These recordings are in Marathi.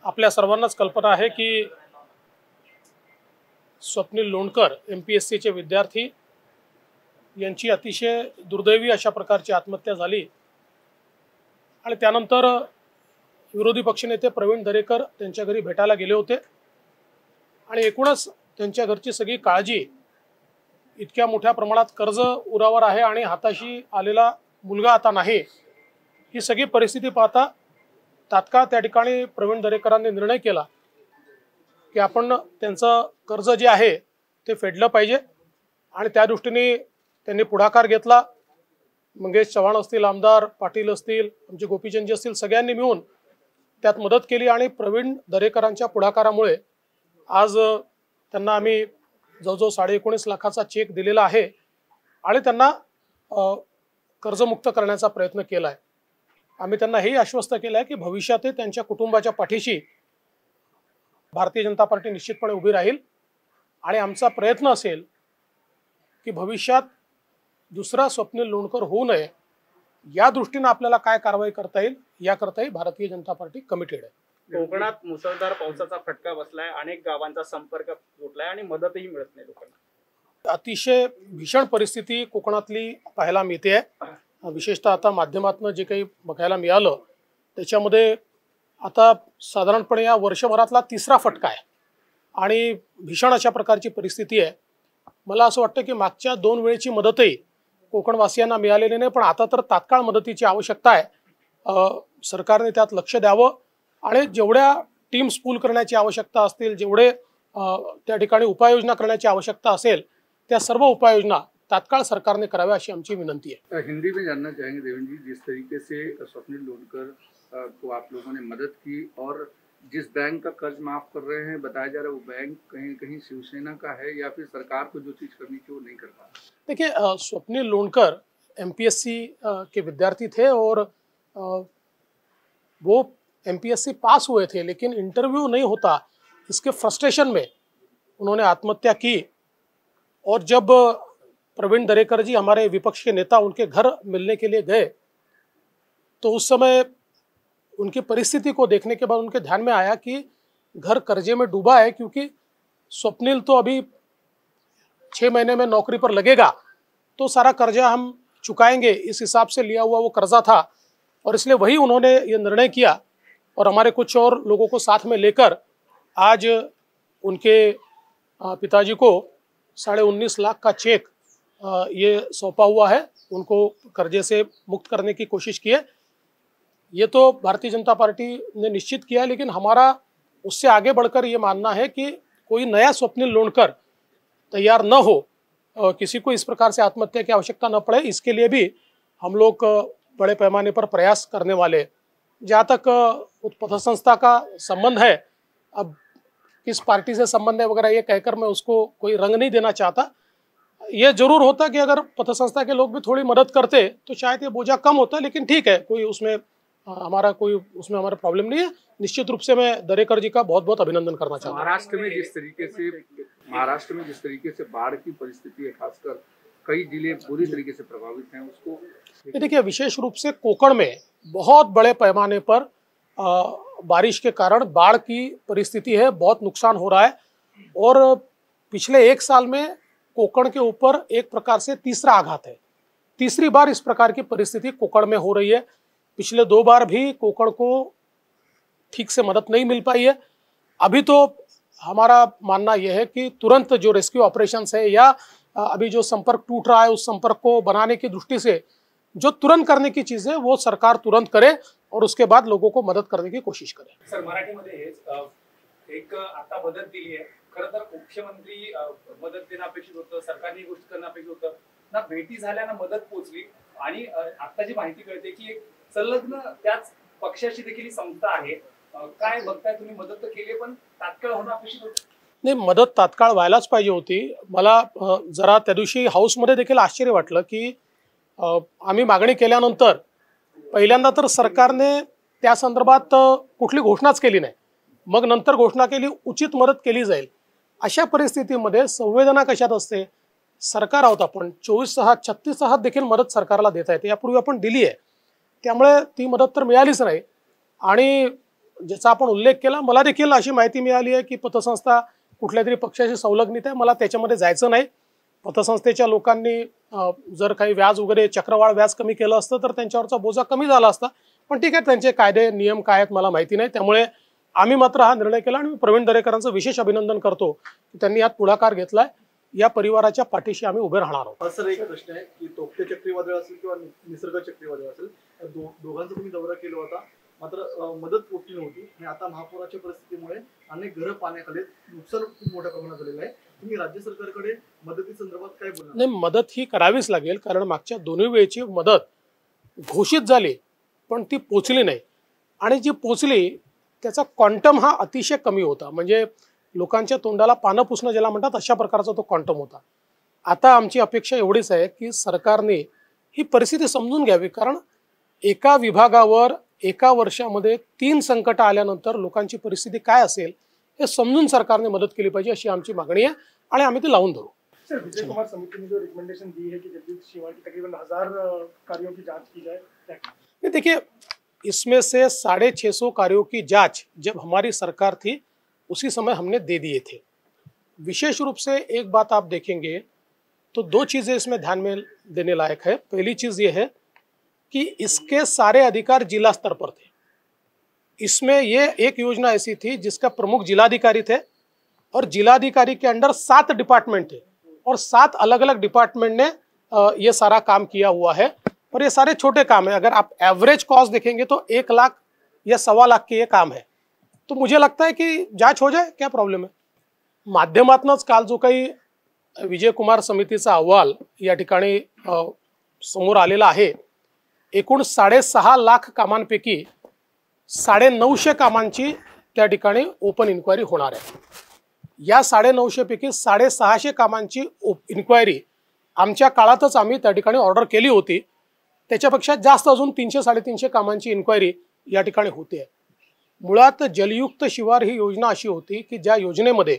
आपल्या सर्वांनाच कल्पना आहे की स्वप्नील लोणकर MPSCचे विद्यार्थी यांची अतिशय दुर्दैवी अशा प्रकारची आत्महत्या झाली आणि त्यानंतर विरोधी पक्षनेते प्रवीण दरेकर त्यांच्या घरी भेटायला गेले होते आणि एकूणच त्यांच्या घरची सगळी काळजी इतक्या मोठ्या प्रमाणात कर्ज उरावर आहे आणि हाताशी आलेला मुलगा आता नाही, ही सगळी परिस्थिती पाहता तात्काळ त्या ठिकाणी प्रवीण दरेकरांनी निर्णय केला की आपण त्यांचं कर्ज जे आहे ते फेडलं पाहिजे आणि त्या दृष्टीने त्यांनी पुढाकार घेतला। मंगेश चव्हाण असतील, आमदार पाटील असतील, आमचे गोपीचंदजी असतील, सगळ्यांनी मिळून त्यात मदत केली आणि प्रवीण दरेकरांच्या पुढाकारामुळे आज त्यांना आम्ही जवळजवळ 19.5 लाखाचा चेक दिलेला आहे आणि त्यांना कर्जमुक्त करण्याचा प्रयत्न केला आहे। आम्ही त्यांना हेही आश्वस्त केलं आहे की भविष्यात त्यांच्या कुटुंबाच्या पाठीशी भारतीय जनता पार्टी निश्चितपणे उभी राहील आणि आमचा प्रयत्न असेल की भविष्यात दुसरा स्वप्नील लोणकर होऊ नये या दृष्टीने आपल्याला काय कारवाई करता येईल याकरताही भारतीय जनता पार्टी कमिटेड आहे। कोकणात मुसळधार पावसाचा फटका बसलाय, अनेक गावांचा संपर्क तुटलाय आणि मदतही मिळत नाही लोकांना। अतिशय भीषण परिस्थिती कोकणातली पाहायला मिळते आहे। विशेषतः आता माध्यमातून जे काही बघायला मिळालं त्याच्यामध्ये आता साधारणपणे या वर्षभरातला तिसरा फटका आहे आणि भीषण अशा प्रकारची परिस्थिती आहे। मला असं वाटतं की मागच्या 2 वेळेची मदतही कोकणवासियांना मिळालेली नाही, पण आता तर तात्काळ मदतीची आवश्यकता आहे। सरकारने त्यात लक्ष द्यावं आणि जेवढ्या टीम्स पूल करण्याची आवश्यकता असतील, जेवढे त्या ठिकाणी उपाययोजना करण्याची आवश्यकता असेल त्या सर्व उपाययोजना तात्काळ सरकार ने कराव्या अशी आमची विनंती है। हिंदी में जानना चाहेंगे देवेंद्र जी, जिस तरीके से स्वप्निल लोणकर को आप लोगों ने मदद की और जिस बैंक का कर्ज माफ कर रहे हैं, बताया जा रहा है वो बैंक कहीं कहीं शिवसेना का है या फिर सरकार को जो चीज करनी थी वो नहीं कर पा। देखिए, स्वप्निल लोणकर MPSC के विद्यार्थी थे और वो MPSC पास हुए थे, लेकिन इंटरव्यू नहीं होता इसके फ्रस्ट्रेशन में उन्होंने आत्महत्या की। और जब प्रवीण दरेकर जी हमारे विपक्ष के नेता उनके घर मिलने के लिए गए तो उस समय उनकी परिस्थिति को देखने के बाद उनके ध्यान में आया कि घर कर्जे में डूबा है, क्योंकि स्वप्निल तो अभी 6 महीने में नौकरी पर लगेगा तो सारा कर्जा हम चुकाएंगे, इस हिसाब से लिया हुआ वो कर्जा था। और इसलिए वही उन्होंने ये निर्णय किया और हमारे कुछ और लोगों को साथ में लेकर आज उनके पिताजी को 19.5 लाख का चेक ये सौंपा हुआ है, उनको कर्जे से मुक्त करने की कोशिश की है। ये तो भारतीय जनता पार्टी ने निश्चित किया, लेकिन हमारा उससे आगे बढ़कर ये मानना है कि कोई नया स्वप्निल लोणकर तैयार न हो, किसी को इस प्रकार से आत्महत्या की आवश्यकता न पड़े, इसके लिए भी हम लोग बड़े पैमाने पर प्रयास करने वाले। जहाँ तक पथसंस्था का संबंध है, अब किस पार्टी से संबंध है वगैरह ये कहकर मैं उसको कोई रंग नहीं देना चाहता। ये जरूर होता कि अगर पथसंस्था के लोग भी थोड़ी मदद करते तो शायद ये बोझा कम होता, लेकिन ठीक है, कोई उसमें हमारा प्रॉब्लम नहीं है। निश्चित रूप से मैं दरेकर जी का बहुत बहुत अभिनंदन करना चाहता हूँ। महाराष्ट्र में जिस तरीके से बाढ़ की परिस्थिति है, खासकर कई जिले बुरी तरीके से प्रभावित हैं, उसको देखिए, विशेष रूप से कोकण में बहुत बड़े पैमाने पर बारिश के कारण बाढ़ की परिस्थिति है, बहुत नुकसान हो रहा है। और पिछले 1 साल में कोकण के ऊपर एक प्रकार से तीसरा आघात है, तीसरी बार इस प्रकार की परिस्थिति कोकण में हो रही है। पिछले 2 बार भी कोकण को ठीक से मदद नहीं मिल पाई है। अभी तो हमारा मानना यह है कि तुरंत जो रेस्क्यू ऑपरेशंस है या अभी जो संपर्क टूट रहा है उस संपर्क को बनाने की दृष्टि से जो तुरंत करने की चीज है वो सरकार तुरंत करे और उसके बाद लोगों को मदद करने की कोशिश करे। सर, मराठीमध्ये एक आता मदत दिली आहे, खरं तर मुख्यमंत्री मदत देणं अपेक्षित होतं, सरकारने गोष्ट करणं अपेक्षित होतं ना, भेटी झाल्या ना मदत पोहोचली। आणि आता जी माहिती कळते की एक संलग्न त्याच पक्षाची देखील संस्था आहे, काय बघताय तुम्ही? मदत तर केली पण तात्काळ होणं अपेक्षित होतं? नाही, मदत तात्काळ व्हायलाच पाहिजे होती। मला जरा त्या दिवशी हाऊसमध्ये देखील आश्चर्य वाटलं की आम्ही मागणी केल्यानंतर पहिल्यांदा तर सरकारने त्या संदर्भात कुठली घोषणाच केली नाही, मग नंतर घोषणा केली उचित मदत केली जाईल। अशा परिस्थितीमध्ये संवेदना कशात असते? सरकार आहोत आपण, 24 तास 36 तासात देखील मदत सरकारला देता येते, यापूर्वी आपण दिली आहे, त्यामुळे ती मदत तर मिळालीच नाही। आणि ज्याचा आपण उल्लेख केला, मला देखील अशी माहिती मिळाली आहे की पतसंस्था कुठल्या तरी पक्षाशी संलग्नित आहे. मला त्याच्यामध्ये जायचं नाही. पतसंस्थेच्या लोकांनी जर काही व्याज वगैरे चक्रवाढ व्याज कमी केलं असतं तर त्यांच्यावरचा बोजा कमी झाला असता. पण ठीक आहे, त्यांचे कायदे नियम काय आहेत मला माहिती नाही. त्यामुळे आम्ही मात्र हा निर्णय केला आणि मी प्रवीण दरेकरांचं विशेष अभिनंदन करतो की त्यांनी यात पुढाकार घेतलाय. या परिवाराच्या पाठीशी आम्ही उभे राहणार आहोत. सर, एक प्रश्न आहे की तोक्ते चक्रीवादळ असेल किंवा निसर्ग चक्रीवादळ असेल, दोघांचा तुम्ही दौरा केला होता, मात्र मदत पोहोचली नव्हती आणि आता महापुराच्या परिस्थितीमुळे अनेक घरं पाण्याखाली, नुकसान खूप मोठ्या प्रमाणात झालेलं आहे. तुम्ही राज्य सरकारकडे मदती संदर्भात काय बोलणार? नाही, मदत ही करावीच लागेल, कारण मागच्या दोन्ही वेळची मदत घोषित झाली पण ती पोचली नाही. आणि जी पोचली त्याचा क्वांटम हा अतिशय कमी होता. म्हणजे लोकांच्या तोंडाला पानं पुसणं ज्याला म्हणतात अशा प्रकारचा तो क्वांटम होता. आता आमची अपेक्षा एवढीच आहे की सरकारने ही परिस्थिती समजून घ्यावी, कारण एका विभागावर एका वर्षामध्ये 3 संकट आल्यानंतर लोकांची परिस्थिती काय असेल हे समजून सरकारने मदत केली पाहिजे अशी आमची मागणी आहे आणि आम्ही ती लावून धरू. सर, विजय कुमार समिति ने जो रिकमेंडेशन दी है कि जगदीश शिवान की तकरीबन 1000 कार्यों की जांच की जाए, देखिए इसमें से 650 कार्यों की जांच जब हमारी सरकार थी उसी समय हमने दे दिए थे. विशेष रूप से एक बात आप देखेंगे तो 2 चीज़ें इसमें ध्यान में देने लायक है. पहली चीज़ ये है कि इसके सारे अधिकार जिला स्तर पर थे. इसमें ये एक योजना ऐसी थी जिसका प्रमुख जिलाधिकारी थे और जिलाधिकारी के अंडर 7 डिपार्टमेंट थे और 7 अलग अलग डिपार्टमेंट ने ये सारा काम किया हुआ है. और ये सारे छोटे काम है. अगर आप एवरेज कॉस्ट देखेंगे तो 1 लाख या 1.25 लाख के ये काम है. तो मुझे लगता है कि जांच हो जाए, क्या प्रॉब्लेम है. माध्यमातूनच काल जो काही विजय कुमार समितीचा अहवाल या ठिकाणी समोर आलेला आहे, एकूण 6.5 लाख कामांपैकी 950 कामांची त्या ठिकाणी ओपन इन्क्वायरी होणार आहे. या 950 पैकी 650 कामांची इन्क्वायरी आमच्या काळातच आम्ही त्या ठिकाणी ऑर्डर केली होती. त्याच्यापेक्षा जास्त अजून 300-350 कामांची इन्क्वायरी या ठिकाणी होते आहे. मुळात जलयुक्त शिवार ही योजना अशी होती की ज्या योजनेमध्ये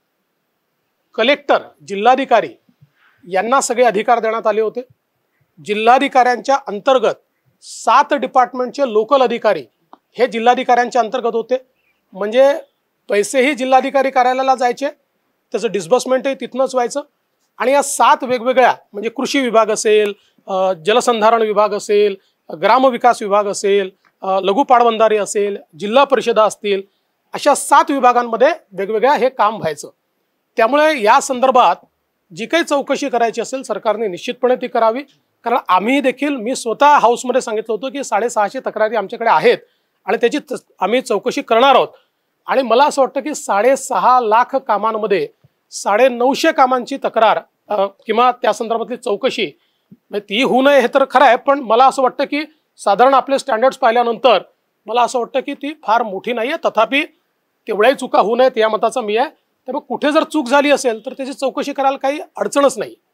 कलेक्टर, जिल्हाधिकारी यांना सगळे अधिकार देण्यात आले होते. जिल्हाधिकाऱ्यांच्या अंतर्गत 7 डिपार्टमेंटचे लोकल अधिकारी हे जिल्हाधिकाऱ्यांच्या अंतर्गत होते. म्हणजे पैसेही जिल्हाधिकारी कार्यालयाला जायचे, त्याचं डिस्बर्समेंटही तिथनंच व्हायचं. आणि या 7 वेगवेगळ्या म्हणजे कृषी विभाग असेल, जलसंधारण विभाग असेल, ग्रामविकास विभाग असेल, लघु पाटबंधारे असेल, जिल्हा परिषदा असतील, अशा 7 विभागांमध्ये वेगवेगळ्या हे काम व्हायचं. त्यामुळे या संदर्भात जी काही चौकशी करायची असेल सरकारने निश्चितपणे ती करावी. कारण आम्ही देखील, मी स्वतः हाऊसमध्ये सांगितलं होतं की 650 तक्रारी आमच्याकडे आहेत आणि त्याची आम्ही चौकशी करणार आहोत. आणि मला असं वाटतं की 6.5 लाख कामांमध्ये 950 कामांची तक्रार किंवा त्या संदर्भातली चौकशी ती होऊ नये हे तर खरं आहे. पण मला असं वाटतं की साधारण आपले स्टँडर्ड्स पाहिल्यानंतर मला असं वाटतं की ती फार मोठी नाही आहे. तथापि तेवढ्याही चुका होऊ नयेत या मताचा मी आहे. त्यामुळे कुठे जर चूक झाली असेल तर त्याची चौकशी करायला काही अडचणच नाही.